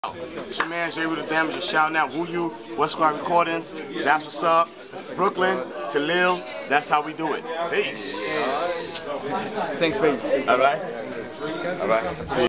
It's your man Jay with the Damage, just shouting out Woo You, West Squad Recordings, that's what's up. Brooklyn to Lil, that's how we do it. Peace. Thanks, baby. All right.